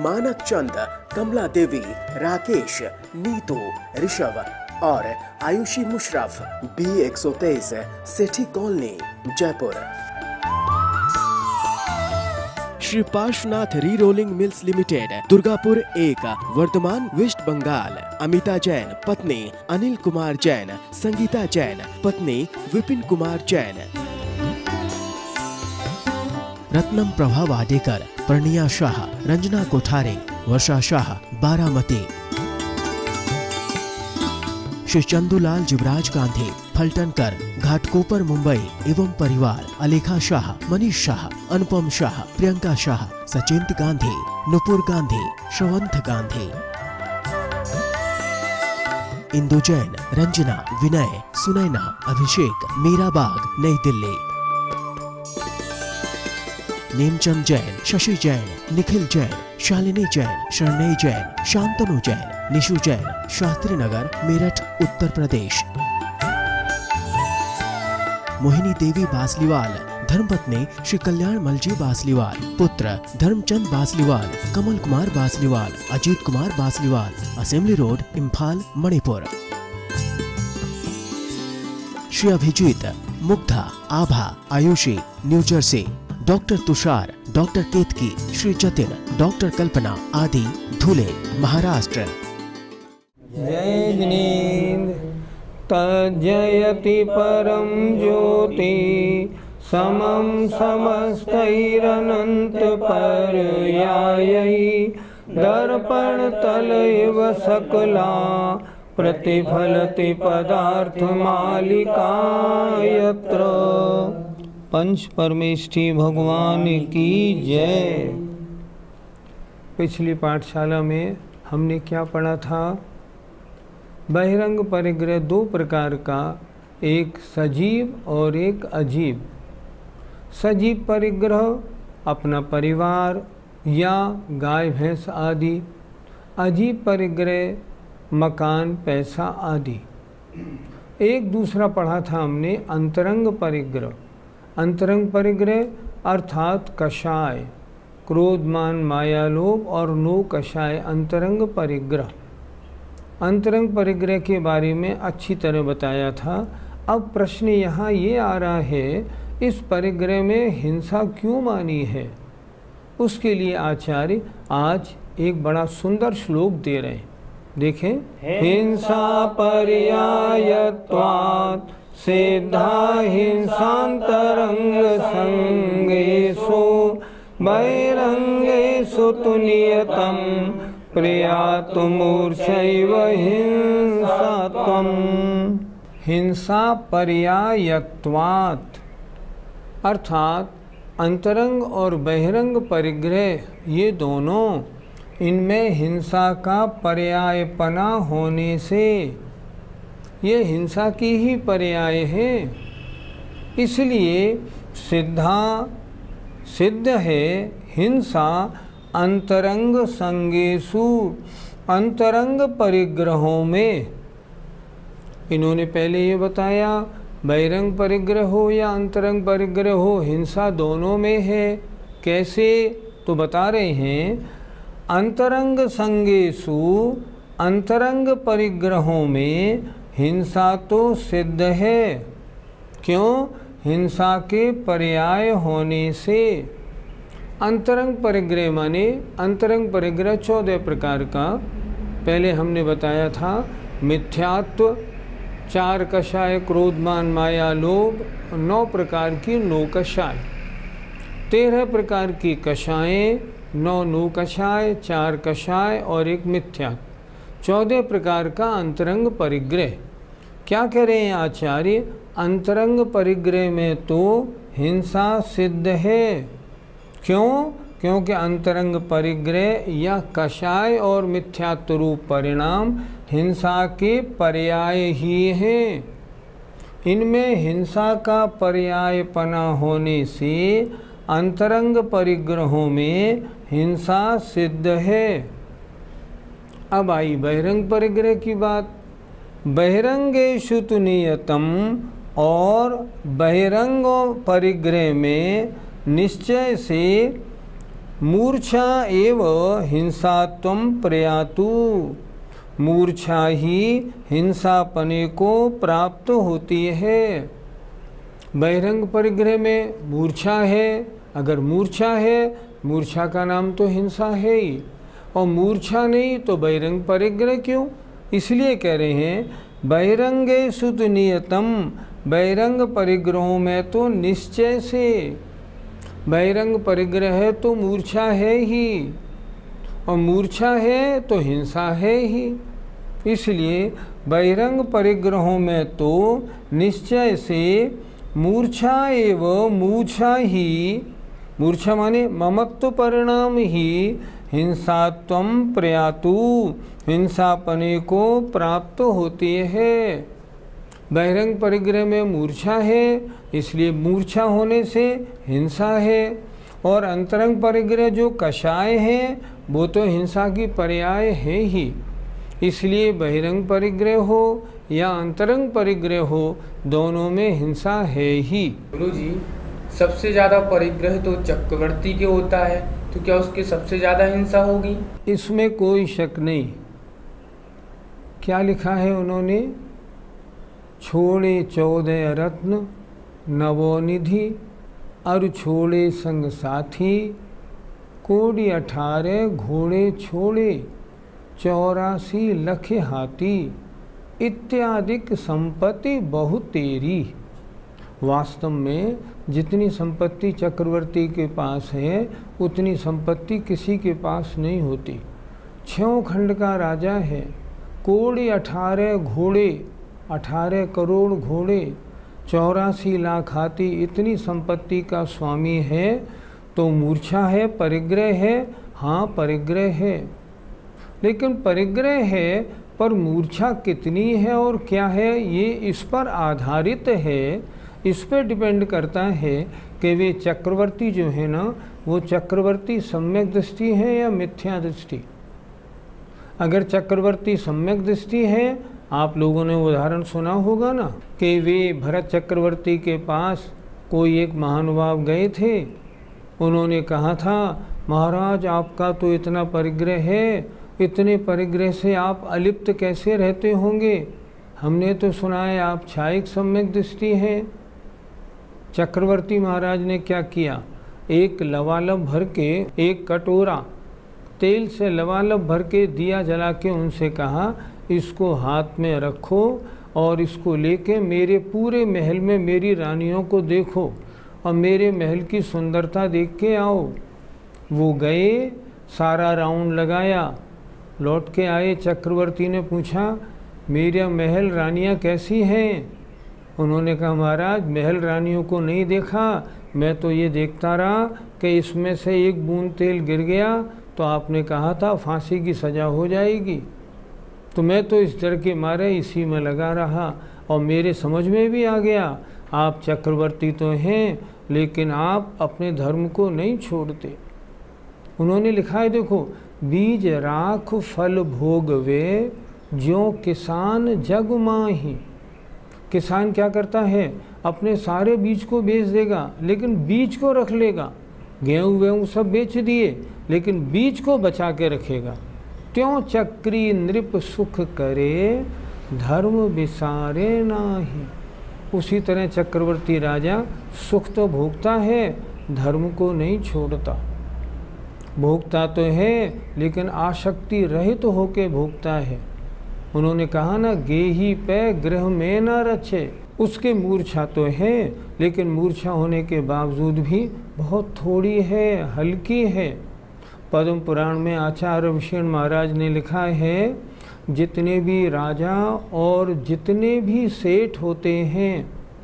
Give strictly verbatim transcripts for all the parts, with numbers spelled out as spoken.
मानक चंद, कमला देवी, राकेश, नीतू, ऋषभ और आयुषी मुशरफ, बी एक सौ तेईस, Sethi colony, Jaipur. Shri Parshwanath re rolling mills limited, Durgapur एक, वर्धमान, वेस्ट बंगाल। अमिता जैन, पत्नी अनिल कुमार जैन, संगीता जैन, पत्नी विपिन कुमार जैन। रत्नम प्रभा वाडेकर, प्रणिया शाह, रंजना कोठारे, वर्षा शाह, बारामती। श्री चंदूलाल जुबराज गांधी, फलटनकर, घाटकोपर, मुंबई एवं परिवार। अलेखा शाह, मनीष शाह, अनुपम शाह, प्रियंका शाह, सचिंत गांधी, नुपुर गांधी, श्रवंत गांधी। इंदु जैन, रंजना, विनय, सुनैना, अभिषेक, मीराबाग, नई दिल्ली। नेमचंद जैन, शशि जैन, निखिल जैन, शालिनी जैन, शरणई जैन, शांतनु जैन, निशु जैन, शास्त्री नगर, मेरठ, उत्तर प्रदेश। मोहिनी देवी बासलीवाल, धर्मपत्नी श्री कल्याण मलजी बासलीवाल, पुत्र Dharamchand Basliwal, Kamal Kumar Basliwal, Ajit Kumar Basliwal, assembly road, Imphal, Manipur. Shri Abhijit, Mugdha, Abha, Ayushi, New Jersey. Doctor Tushar, doctor Ketki, Shri Jatin, doctor Kalpana आदि, धुले, महाराष्ट्र। जय जिनेन्द्र तज्जयति परम ज्योति समं समस्तैरनंत पर्यायै दर्पण तलैव सकला प्रतिफलति पदार्थ मालिका यत्र। पंच परमेष्ठी भगवान की जय। पिछली पाठशाला में हमने क्या पढ़ा था? बहिरंग परिग्रह दो प्रकार का, एक सजीव और एक अजीब। सजीव परिग्रह अपना परिवार या गाय भैंस आदि, अजीब परिग्रह मकान पैसा आदि। एक दूसरा पढ़ा था हमने अंतरंग परिग्रह। अंतरंग परिग्रह अर्थात कषाय, क्रोध मान माया लोभ और नो कषाय अंतरंग परिग्रह। अंतरंग परिग्रह के बारे में अच्छी तरह बताया था। अब प्रश्न यहाँ ये आ रहा है, इस परिग्रह में हिंसा क्यों मानी है? उसके लिए आचार्य आज एक बड़ा सुंदर श्लोक दे रहे हैं। देखें, हिंसा पर्यायत्वात् सिद्धा हिंसांतरंग संगेषु बहिरंगेषु तु नियतम प्रयातु मूर्छैव हिंसात्वम्। हिंसा पर्यायत्वात् अर्थात अंतरंग और बहिरंग परिग्रह ये दोनों, इनमें हिंसा का पर्यायपना होने से ये हिंसा की ही पर्याय है। इसलिए सिद्धा सिद्ध है हिंसा अंतरंग संगेषु, अंतरंग परिग्रहों में। इन्होंने पहले ये बताया बहिरंग परिग्रह हो या अंतरंग परिग्रह हो, हिंसा दोनों में है। कैसे? तो बता रहे हैं, अंतरंग संगेषु, अंतरंग परिग्रहों में हिंसा तो सिद्ध है। क्यों? हिंसा के पर्याय होने से। अंतरंग परिग्रह माने अंतरंग परिग्रह चौदह प्रकार का। पहले हमने बताया था मिथ्यात्व, चार कषाय, क्रोधमान माया लोभ, नौ प्रकार की नो कषाय। तेरह प्रकार की कषाएँ, नौ नो कषाय, चार कषाय और एक मिथ्यात्व। चौदह प्रकार का अंतरंग परिग्रह। क्या कह रहे हैं आचार्य? अंतरंग परिग्रह में तो हिंसा सिद्ध है। क्यों? क्योंकि अंतरंग परिग्रह या कषाय और मिथ्यात्व रूप परिणाम हिंसा के पर्याय ही हैं। इनमें हिंसा का पर्यायपना होने से अंतरंग परिग्रहों में हिंसा सिद्ध है। अब आई बहिरंग परिग्रह की बात। बहिरंगेषु तु नियतम, और बहिरंग परिग्रह में निश्चय से मूर्छा एव हिंसात्वं प्रयातु। मूर्छा ही हिंसापने को प्राप्त होती है। बहिरंग परिग्रह में मूर्छा है, अगर मूर्छा है, मूर्छा का नाम तो हिंसा है ही, और मूर्छा नहीं तो बहिरंग परिग्रह क्यों? इसलिए कह रहे हैं बहिरंगे सुत नियतम, बहिरंग परिग्रहों में तो निश्चय से, बहिरंग परिग्रह है तो मूर्छा है ही, और मूर्छा है तो हिंसा है ही। इसलिए बहिरंग परिग्रहों में तो निश्चय से मूर्छा एवं मूर्छा ही, मूर्छा माने ममत्व परिणाम ही हिंसात्वं प्रयातु, हिंसापने को प्राप्त होती है। बहिरंग परिग्रह में मूर्छा है, इसलिए मूर्छा होने से हिंसा है, और अंतरंग परिग्रह जो कषाय है वो तो हिंसा की पर्याय है ही। इसलिए बहिरंग परिग्रह हो या अंतरंग परिग्रह हो, दोनों में हिंसा है ही। गुरु जी, सबसे ज्यादा परिग्रह तो चक्रवर्ती के होता है, तो क्या उसके सबसे ज्यादा हिंसा होगी? इसमें कोई शक नहीं। क्या लिखा है उन्होंने? छोड़े चौदह रत्न नवोनिधि, अरु छोड़े संग साथी, कोड़ी अठारह घोड़े छोड़े, चौरासी लख हाथी, इत्यादिक संपत्ति बहुत तेरी। वास्तव में जितनी संपत्ति चक्रवर्ती के पास है उतनी संपत्ति किसी के पास नहीं होती। छयों खंड का राजा है, कोड़ी अठारह घोड़े, अठारह करोड़ घोड़े, चौरासी लाख हाथी, इतनी संपत्ति का स्वामी है, तो मूर्छा है, परिग्रह है? हाँ, परिग्रह है। लेकिन परिग्रह है पर मूर्छा कितनी है और क्या है, ये इस पर आधारित है, इस पर डिपेंड करता है कि वे चक्रवर्ती जो है ना, वो चक्रवर्ती सम्यक दृष्टि है या मिथ्या दृष्टि। अगर चक्रवर्ती सम्यक दृष्टि है, आप लोगों ने उदाहरण सुना होगा ना कि वे भरत चक्रवर्ती के पास कोई एक महानुभाव गए थे, उन्होंने कहा था महाराज आपका तो इतना परिग्रह है, इतने परिग्रह से आप अलिप्त कैसे रहते होंगे? हमने तो सुना है आप क्षायिक सम्यक दृष्टि हैं। चक्रवर्ती महाराज ने क्या किया? एक लवालब भर के, एक कटोरा तेल से लवालब भर के दिया जला के उनसे कहा इसको हाथ में रखो और इसको लेके मेरे पूरे महल में मेरी रानियों को देखो और मेरे महल की सुंदरता देख के आओ। वो गए, सारा राउंड लगाया, लौट के आए। चक्रवर्ती ने पूछा मेरा महल रानियां कैसी हैं? उन्होंने कहा महाराज महल रानियों को नहीं देखा, मैं तो ये देखता रहा कि इसमें से एक बूंद तेल गिर गया तो आपने कहा था फांसी की सज़ा हो जाएगी, तो मैं तो इस डर के मारे इसी में लगा रहा और मेरे समझ में भी आ गया आप चक्रवर्ती तो हैं लेकिन आप अपने धर्म को नहीं छोड़ते। उन्होंने लिखा है देखो, बीज राख फल भोग वे, ज्यों किसान जग माही। किसान क्या करता है? अपने सारे बीज को बेच देगा लेकिन बीज को रख लेगा। गेहूँ वेहूँ सब बेच दिए लेकिन बीज को बचा के रखेगा। त्यों चक्री नृप सुख करे, धर्म विसारे नाही। उसी तरह चक्रवर्ती राजा सुख तो भोगता है, धर्म को नहीं छोड़ता। भोगता तो है लेकिन आसक्ति रहित तो होके भोगता है। उन्होंने कहा ना, गेही पे गृह में न रचे। उसके मूर्छा तो है लेकिन मूर्छा होने के बावजूद भी बहुत थोड़ी है, हल्की है। पद्म पुराण में आचार्य विषण महाराज ने लिखा है, जितने भी राजा और जितने भी सेठ होते हैं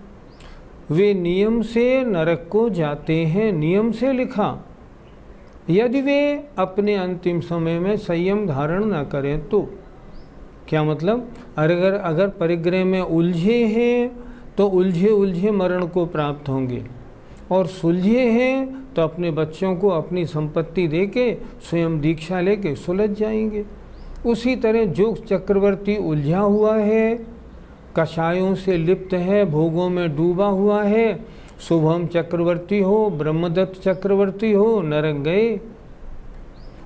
वे नियम से नरक को जाते हैं। नियम से लिखा, यदि वे अपने अंतिम समय में संयम धारण न करें तो। क्या मतलब? अगर अगर परिग्रह में उलझे हैं तो उलझे उलझे मरण को प्राप्त होंगे, और सुलझे हैं तो अपने बच्चों को अपनी संपत्ति देके स्वयं दीक्षा लेके सुलझ जाएंगे। उसी तरह जो चक्रवर्ती उलझा हुआ है, कषायों से लिप्त है, भोगों में डूबा हुआ है, शुभम चक्रवर्ती हो, ब्रह्मदत्त चक्रवर्ती हो, नरक गए,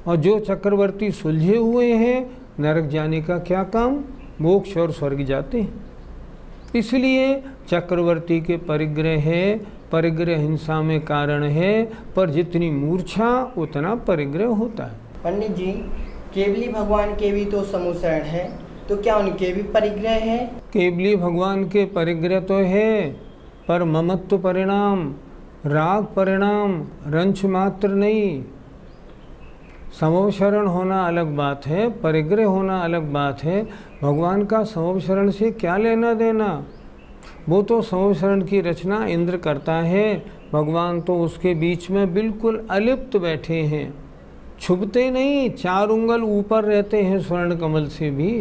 और जो चक्रवर्ती सुलझे हुए हैं नरक जाने का क्या काम, मोक्ष और स्वर्ग जाते हैं। इसलिए चक्रवर्ती के परिग्रह है, परिग्रह हिंसा में कारण है, पर जितनी मूर्छा उतना परिग्रह होता है। पंडित जी, केवली भगवान के भी तो समूसरण है, तो क्या उनके भी परिग्रह है? केवली भगवान के परिग्रह तो है, पर ममत्व परिणाम, राग परिणाम, रंच मात्र नहीं। समवशरण होना अलग बात है, परिग्रह होना अलग बात है। भगवान का समवशरण से क्या लेना देना, वो तो समवशरण की रचना इंद्र करता है, भगवान तो उसके बीच में बिल्कुल अलिप्त बैठे हैं, छुपते नहीं, चार उंगल ऊपर रहते हैं स्वर्ण कमल से भी।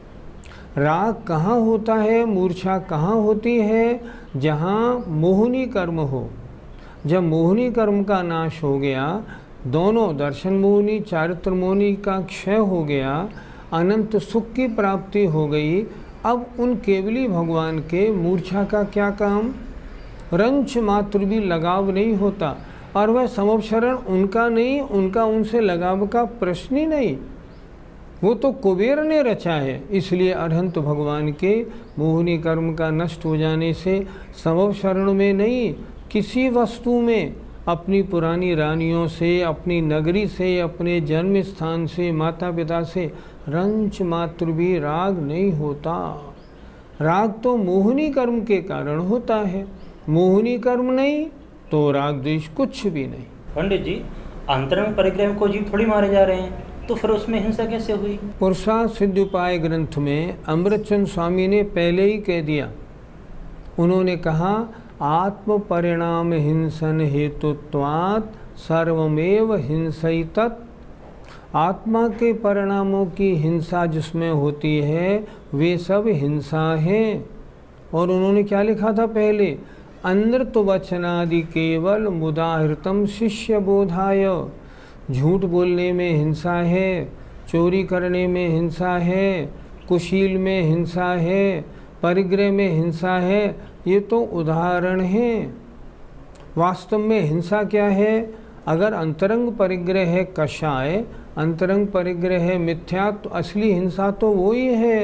राग कहाँ होता है, मूर्छा कहाँ होती है, जहाँ मोहनी कर्म हो। जब मोहनी कर्म का नाश हो गया, दोनों दर्शन मोहनी चारित्र मोहनी का क्षय हो गया, अनंत सुख की प्राप्ति हो गई, अब उन केवली भगवान के मूर्छा का क्या काम, रंच मात्र भी लगाव नहीं होता। और वह समवशरण उनका नहीं, उनका उनसे लगाव का प्रश्न ही नहीं, वो तो कुबेर ने रचा है। इसलिए अरहंत भगवान के मोहनी कर्म का नष्ट हो जाने से समवशरण में नहीं, किसी वस्तु में, अपनी पुरानी रानियों से, अपनी नगरी से, अपने जन्म स्थान से, माता पिता से रंच मात्र भी राग नहीं होता। राग तो मोहनी कर्म के कारण होता है, मोहनी कर्म नहीं तो राग द्वेष कुछ भी नहीं। पंडित जी, अंतरंग परिग्रह को जीव थोड़ी मारे जा रहे हैं, तो फिर उसमें हिंसा कैसे हुई? पुरुषार्थ सिद्धि उपाय ग्रंथ में अमृतचंद स्वामी ने पहले ही कह दिया। उन्होंने कहा, आत्म परिणाम हिंसन हेतुत्वात् सर्वमेव हिंसैतत्। आत्मा के परिणामों की हिंसा जिसमें होती है वे सब हिंसा हैं। और उन्होंने क्या लिखा था पहले, अनृत वचनादि केवल मुदाहृतम शिष्य बोधाय। झूठ बोलने में हिंसा है, चोरी करने में हिंसा है, कुशील में हिंसा है, परिग्रह में हिंसा है, ये तो उदाहरण हैं। वास्तव में हिंसा क्या है? अगर अंतरंग परिग्रह है कषाय, अंतरंग परिग्रह है मिथ्या, तो असली हिंसा तो वो ही है।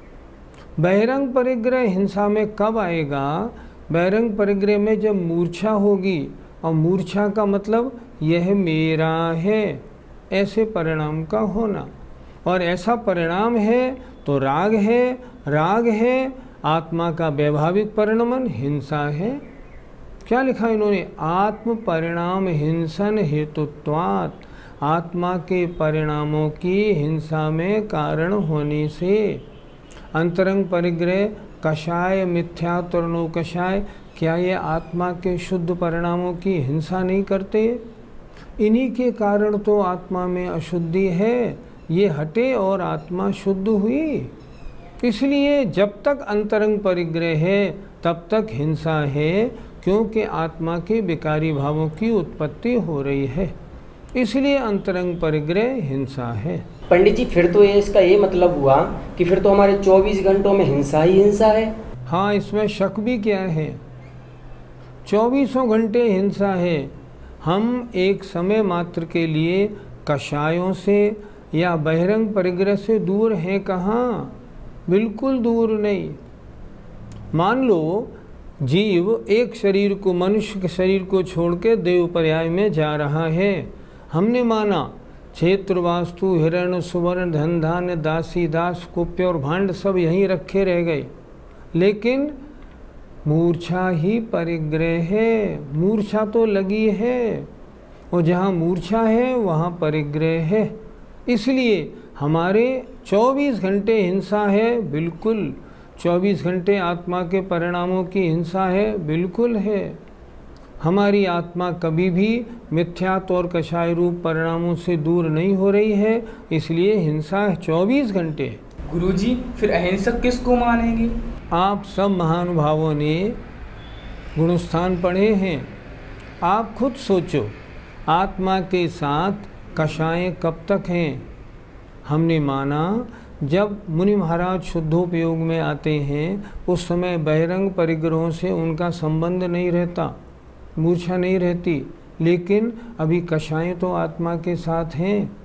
बहिरंग परिग्रह हिंसा में कब आएगा? बहिरंग परिग्रह में जब मूर्छा होगी, और मूर्छा का मतलब यह मेरा है, ऐसे परिणाम का होना। और ऐसा परिणाम है तो राग है, राग है, आत्मा का वैभाविक परिणमन हिंसा है। क्या लिखा इन्होंने? आत्म परिणाम हिंसन हेतुत्वात्। आत्मा के परिणामों की हिंसा में कारण होने से। अंतरंग परिग्रह कषाय मिथ्या तरणो कषाय, क्या ये आत्मा के शुद्ध परिणामों की हिंसा नहीं करते? इन्हीं के कारण तो आत्मा में अशुद्धि है, ये हटे और आत्मा शुद्ध हुई। इसलिए जब तक अंतरंग परिग्रह है तब तक हिंसा है, क्योंकि आत्मा के विकारी भावों की उत्पत्ति हो रही है, इसलिए अंतरंग परिग्रह हिंसा है। पंडित जी, फिर तो ये इसका ये मतलब हुआ कि फिर तो हमारे चौबीस घंटों में हिंसा ही हिंसा है। हाँ, इसमें शक भी क्या है, चौबीसों घंटे हिंसा है। हम एक समय मात्र के लिए कषायों से या बहिरंग परिग्रह से दूर हैं कहाँ? बिल्कुल दूर नहीं। मान लो जीव एक शरीर को, मनुष्य के शरीर को छोड़ के देव पर्याय में जा रहा है। हमने माना क्षेत्र वास्तु हिरण सुवर्ण धन धान्य दासी दास कुप्य और भांड सब यहीं रखे रह गए, लेकिन मूर्छा ही परिग्रह है। मूर्छा तो लगी है, और जहाँ मूर्छा है वहाँ परिग्रह है। इसलिए हमारे चौबीस घंटे हिंसा है, बिल्कुल। चौबीस घंटे आत्मा के परिणामों की हिंसा है, बिल्कुल है। हमारी आत्मा कभी भी मिथ्यात्व और कषाय रूप परिणामों से दूर नहीं हो रही है, इसलिए हिंसा चौबीस घंटे। गुरुजी, फिर अहिंसक किसको मानेंगे? आप सब महानुभावों ने गुणस्थान पढ़े हैं, आप खुद सोचो, आत्मा के साथ कषाय कब तक हैं? हमने माना जब मुनि महाराज शुद्धोपयोग में आते हैं उस समय बहिरंग परिग्रहों से उनका संबंध नहीं रहता, मूर्छा नहीं रहती, लेकिन अभी कषाय तो आत्मा के साथ हैं।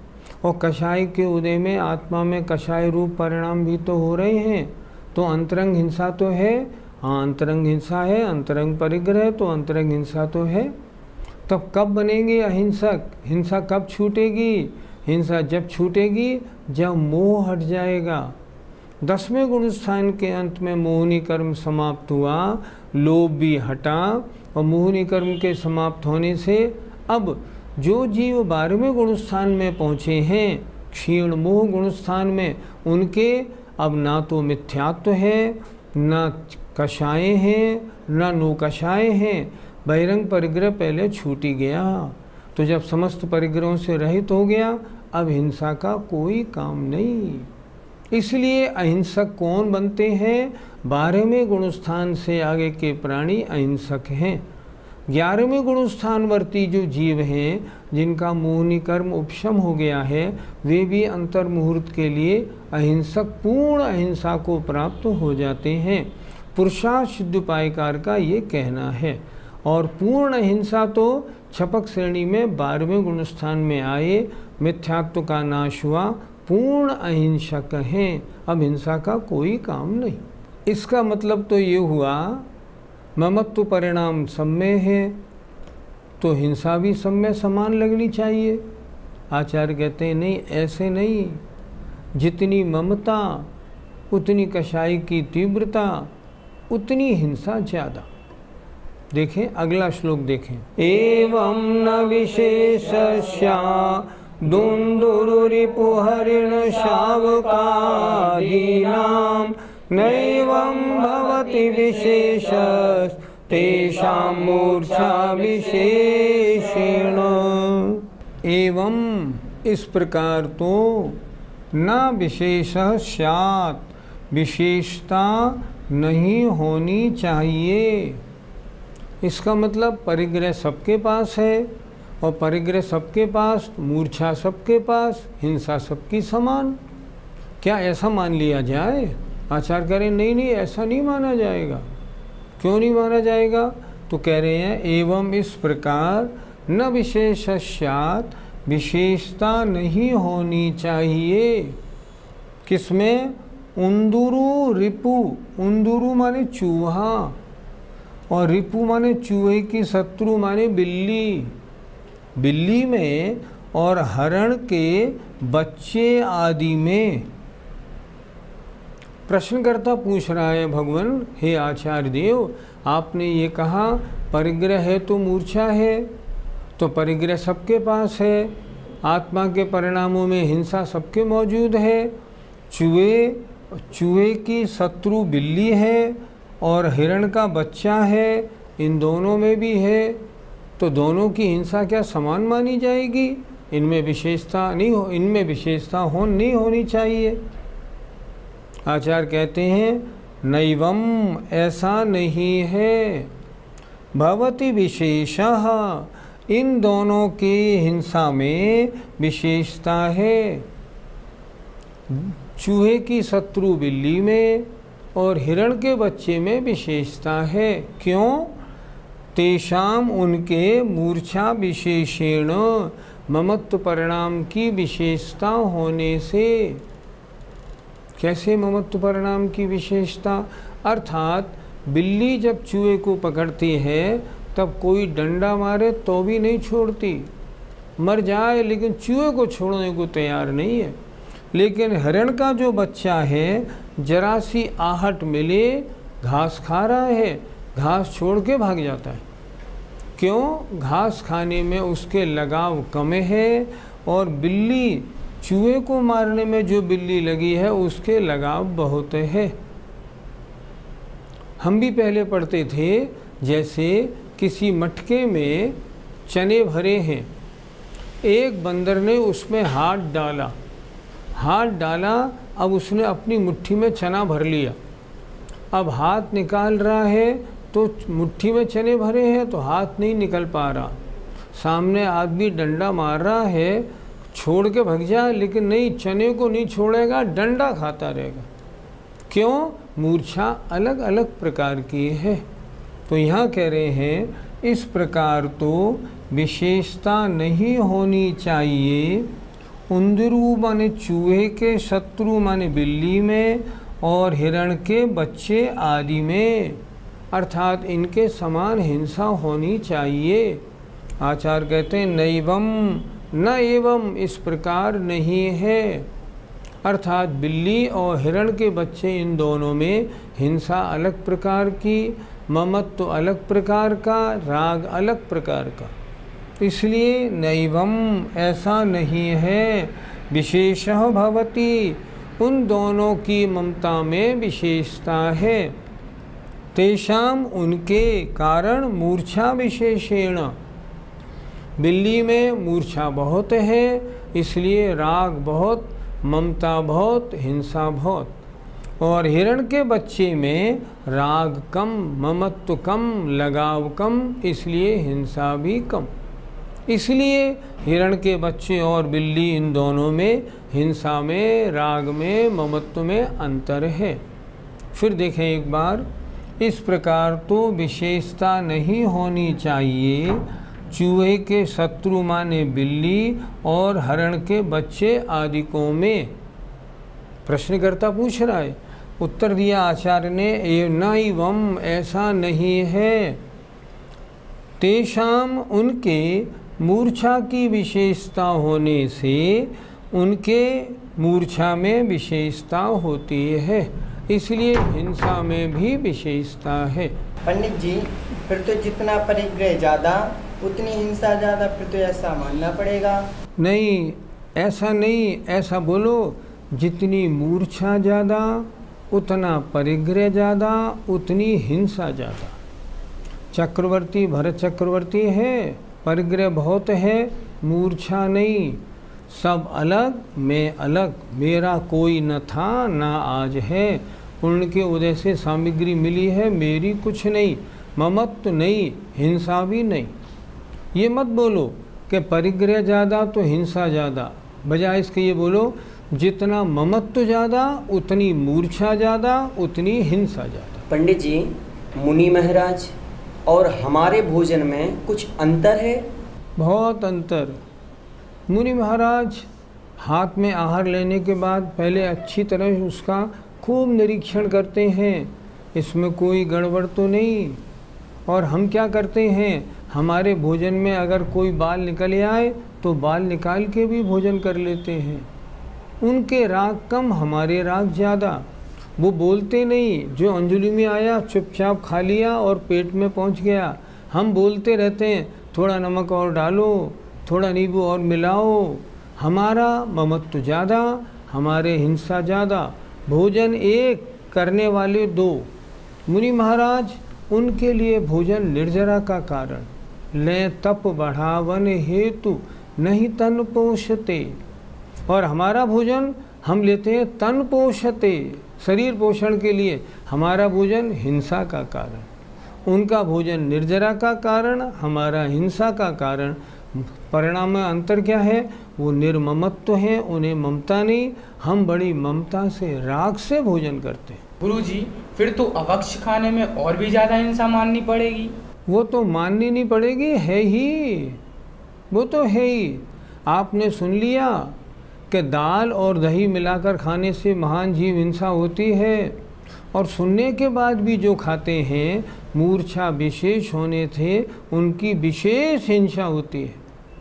और कषाय के उदय में आत्मा में कषाय रूप परिणाम भी तो हो रहे हैं, तो अंतरंग हिंसा तो है। हाँ, अंतरंग हिंसा है, अंतरंग परिग्रह तो अंतरंग हिंसा तो है। तब कब बनेंगे अहिंसक? हिंसा कब छूटेगी? हिंसा जब छूटेगी जब मोह हट जाएगा। दसवें गुण स्थान के अंत में मोहनी कर्म समाप्त हुआ, लोभ भी हटा, और मोहनी कर्म के समाप्त होने से अब जो जीव बारहवें गुण स्थान में पहुँचे हैं, क्षीण मोह गुण स्थान में, उनके अब ना तो मिथ्यात्व है, ना कषाय हैं, ना नो कषाय हैं। बहिरंग परिग्रह पहले छूट ही गया। तो जब समस्त परिग्रहों से रहित हो गया, अब हिंसा का कोई काम नहीं। इसलिए अहिंसक कौन बनते हैं? बारहवें गुण स्थान से आगे के प्राणी अहिंसक हैं। ग्यारहवें गुण स्थानवर्ती जो जीव हैं, जिनका मोहनी कर्म उपशम हो गया है, वे भी अंतर मुहूर्त के लिए अहिंसक पूर्ण अहिंसा को प्राप्त हो जाते हैं। पुरुषार्थ सिद्धोपायकार का ये कहना है। और पूर्ण अहिंसा तो छपक श्रेणी में बारहवें गुण स्थान में आए, मिथ्यात्व का नाश हुआ, पूर्ण अहिंसक हैं। अब हिंसा का कोई काम नहीं। इसका मतलब तो ये हुआ ममत्व परिणाम सब में है, तो हिंसा भी सब में समान लगनी चाहिए। आचार्य कहते हैं नहीं, ऐसे नहीं। जितनी ममता उतनी कषाय की तीव्रता, उतनी हिंसा ज़्यादा। देखें अगला श्लोक देखें। एवं न विशेषस्या दुन्दुरुरिपुहरिण शावकादीनां नैवं भवति विशेषस् तेषां मूर्छा विशेषेण। एवं इस प्रकार तो न विशेषः स्यात्, विशेषता नहीं होनी चाहिए। इसका मतलब परिग्रह सबके पास है, और परिग्रह सबके पास, मूर्छा सबके पास, हिंसा सबकी समान। क्या ऐसा मान लिया जाए? आचार्य कह रहे नहीं नहीं, ऐसा नहीं माना जाएगा। क्यों नहीं माना जाएगा? तो कह रहे हैं एवं इस प्रकार न विशेषस्यात्, विशेषता नहीं होनी चाहिए। किसमें? उन्दुरु रिपु। उन्दुरु माने चूहा, और रिपु माने चूहे की शत्रु माने बिल्ली। बिल्ली में और हरण के बच्चे आदि में। प्रश्नकर्ता पूछ रहा है भगवान, हे आचार्य देव, आपने ये कहा परिग्रह है तो मूर्छा है, तो परिग्रह सबके पास है, आत्मा के परिणामों में हिंसा सबके मौजूद है। चूहे चूहे की शत्रु बिल्ली है और हिरण का बच्चा है, इन दोनों में भी है, तो दोनों की हिंसा क्या समान मानी जाएगी? इनमें विशेषता नहीं हो, इनमें विशेषता हो नहीं होनी चाहिए। आचार्य कहते हैं नैवम, ऐसा नहीं है। भवति विशेषः, इन दोनों की हिंसा में विशेषता है। चूहे की शत्रु बिल्ली में और हिरण के बच्चे में विशेषता है। क्यों? तेषाम, उनके मूर्छा विशेषेण, ममत्व परिणाम की विशेषता होने से। कैसे ममत्व परिणाम की विशेषता? अर्थात बिल्ली जब चूहे को पकड़ती है तब कोई डंडा मारे तो भी नहीं छोड़ती, मर जाए लेकिन चूहे को छोड़ने को तैयार नहीं है। लेकिन हिरण का जो बच्चा है, जरा सी आहट मिले, घास खा रहा है, घास छोड़ के भाग जाता है। क्यों? घास खाने में उसके लगाव कम है, और बिल्ली चूहे को मारने में जो बिल्ली लगी है उसके लगाव बहुत है। हम भी पहले पढ़ते थे, जैसे किसी मटके में चने भरे हैं, एक बंदर ने उसमें हाथ डाला हाथ डाला अब उसने अपनी मुट्ठी में चना भर लिया। अब हाथ निकाल रहा है तो मुट्ठी में चने भरे हैं तो हाथ नहीं निकल पा रहा। सामने आदमी डंडा मार रहा है, छोड़ के भाग जाए, लेकिन नहीं, चने को नहीं छोड़ेगा, डंडा खाता रहेगा। क्यों? मूर्छा अलग अलग प्रकार की है। तो यहाँ कह रहे हैं इस प्रकार तो विशेषता नहीं होनी चाहिए, उंदरू माने चूहे के, शत्रु माने बिल्ली में, और हिरण के बच्चे आदि में, अर्थात इनके समान हिंसा होनी चाहिए। आचार्य कहते हैं नैवम, न एवं, इस प्रकार नहीं है, अर्थात बिल्ली और हिरण के बच्चे इन दोनों में हिंसा अलग प्रकार की, ममत्व तो अलग प्रकार का, राग अलग प्रकार का, इसलिए नैवम ऐसा नहीं है। विशेषः भवति, उन दोनों की ममता में विशेषता है। तेषाम, उनके कारण मूर्छा विशेषेण, बिल्ली में मूर्छा बहुत है इसलिए राग बहुत, ममता बहुत, हिंसा बहुत, और हिरण के बच्चे में राग कम, ममत्व कम, लगाव कम, इसलिए हिंसा भी कम। इसलिए हिरण के बच्चे और बिल्ली इन दोनों में हिंसा में, राग में, ममत्व में अंतर है। फिर देखें एक बार, इस प्रकार तो विशेषता नहीं होनी चाहिए चूहे के शत्रु माने बिल्ली और हरण के बच्चे आदिकों में। प्रश्नकर्ता पूछ रहा है, उत्तर दिया आचार्य ने, ए नैवम, ऐसा नहीं है। तेषाम, उनके मूर्छा की विशेषता होने से उनके मूर्छा में विशेषता होती है, इसलिए हिंसा में भी विशेषता है। पंडित जी, फिर तो जितना परिग्रह ज़्यादा उतनी हिंसा ज़्यादा, फिर तो ऐसा मानना पड़ेगा। नहीं, ऐसा नहीं, ऐसा बोलो, जितनी मूर्छा ज़्यादा उतना परिग्रह ज़्यादा, उतनी हिंसा ज़्यादा। चक्रवर्ती भरत चक्रवर्ती है, परिग्रह बहुत है, मूर्छा नहीं, सब अलग, मैं अलग, मेरा कोई न था ना आज है, पुण्य के उदय से सामग्री मिली है, मेरी कुछ नहीं, ममत्व नहीं, हिंसा भी नहीं। ये मत बोलो कि परिग्रह ज़्यादा तो हिंसा ज़्यादा, बजाय इसके ये बोलो जितना ममत्व ज़्यादा उतनी मूर्छा ज़्यादा, उतनी हिंसा ज़्यादा। पंडित जी, मुनि महाराज, और हमारे भोजन में कुछ अंतर है? बहुत अंतर। मुनि महाराज हाथ में आहार लेने के बाद पहले अच्छी तरह उसका खूब निरीक्षण करते हैं, इसमें कोई गड़बड़ तो नहीं। और हम क्या करते हैं, हमारे भोजन में अगर कोई बाल निकल आए तो बाल निकाल के भी भोजन कर लेते हैं। उनके राग कम, हमारे राग ज़्यादा। वो बोलते नहीं, जो अंजलि में आया चुपचाप खा लिया और पेट में पहुंच गया। हम बोलते रहते हैं, थोड़ा नमक और डालो, थोड़ा नींबू और मिलाओ। हमारा ममत्व ज़्यादा, हमारे हिंसा ज़्यादा। भोजन एक, करने वाले दो। मुनि महाराज, उनके लिए भोजन निर्जरा का कारण, ले तप बढ़ावन हेतु नहीं तन पोषते, और हमारा भोजन हम लेते हैं तन पोषते, शरीर पोषण के लिए। हमारा भोजन हिंसा का कारण, उनका भोजन निर्जरा का कारण, हमारा हिंसा का कारण। परिणाम में अंतर क्या है, वो निर्ममत्व हैं, उन्हें ममता नहीं, हम बड़ी ममता से, राग से भोजन करते हैं। गुरुजी, फिर तो अवक्ष खाने में और भी ज़्यादा हिंसा माननी पड़ेगी। वो तो माननी नहीं पड़ेगी, है ही, वो तो है ही। आपने सुन लिया कि दाल और दही मिलाकर खाने से महान जीव हिंसा होती है, और सुनने के बाद भी जो खाते हैं मूर्छा विशेष होने थे उनकी विशेष हिंसा होती है।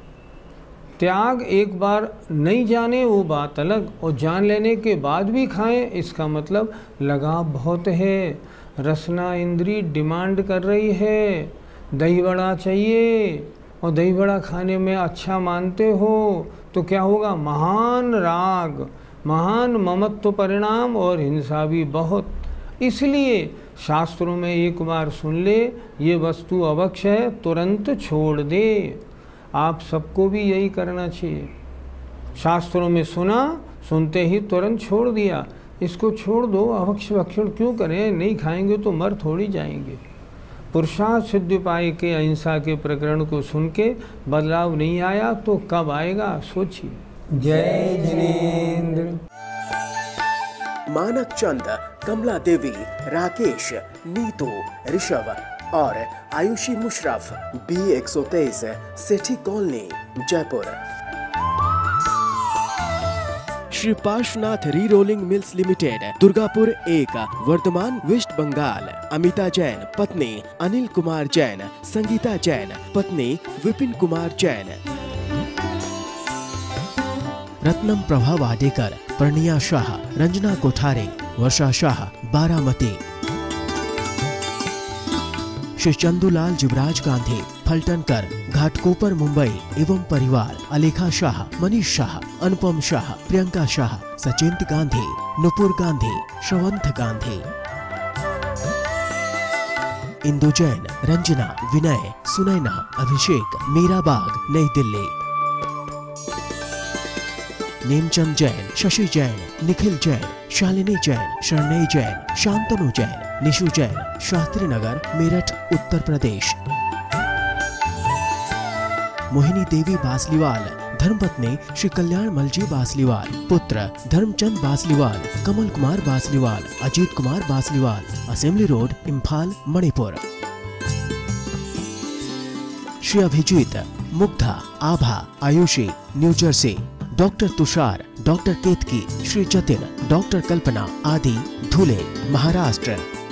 त्याग एक बार नहीं जाने वो बात अलग, और जान लेने के बाद भी खाएं, इसका मतलब लगाव बहुत है। रसना इंद्री डिमांड कर रही है, दही बड़ा चाहिए, और दही बड़ा खाने में अच्छा मानते हो तो क्या होगा, महान राग, महान ममत्व परिणाम, और हिंसा भी बहुत। इसलिए शास्त्रों में एक बार सुन ले ये वस्तु अवक्ष है, तुरंत छोड़ दे। आप सबको भी यही करना चाहिए। शास्त्रों में सुना, सुनते ही तुरंत छोड़ दिया, इसको छोड़ दो, अवक्ष भक्षण क्यों करें, नहीं खाएंगे तो मर थोड़ी जाएंगे। पुरुषार्थ सिद्धिपाई के अहिंसा के प्रकरण को सुन के बदलाव नहीं आया तो कब आएगा, सोचिए। जय जिनेंद्र। मानक चंद, कमला देवी, राकेश, नीतू, ऋषभ और आयुषी मुशरफ, बी एक सौ तेईस, Sethi colony, Jaipur. Shri Parshwanath re rolling mills limited, Durgapur एक, वर्धमान, वेस्ट बंगाल। अमिता जैन पत्नी अनिल कुमार जैन, संगीता जैन पत्नी विपिन कुमार जैन। रत्नम प्रभा वाडेकर, प्रणिया शाह, रंजना कोठारे, वर्षा शाह, बारामती। श्री चंदूलाल जुबराज गांधी, फलटनकर, घाटकोपर, मुंबई एवं परिवार। अलेखा शाह, मनीष शाह, अनुपम शाह, प्रियंका शाह, सचिंत गांधी, नुपुर गांधी, श्रवंत गांधी। इंदु जैन, रंजना, विनय, सुनैना, अभिषेक, मीराबाग, नई दिल्ली। नेमचंद जैन, शशि जैन, निखिल जैन, शालिनी जैन, शरणई जैन, शांतनु जैन, निशु जैन, शास्त्री नगर, मेरठ, उत्तर प्रदेश। मोहिनी देवी बासलीवाल, धर्मपत्नी श्री कल्याण मलजी बासलीवाल, पुत्र Dharamchand Basliwal, Kamal Kumar Basliwal, Ajit Kumar Basliwal, assembly road, Imphal, Manipur. Shri Abhijit, Mugdha, Abha, Ayushi, New Jersey. Doctor Tushar, doctor Ketki, Shri Jatin, doctor Kalpana आदि, धुले, महाराष्ट्र।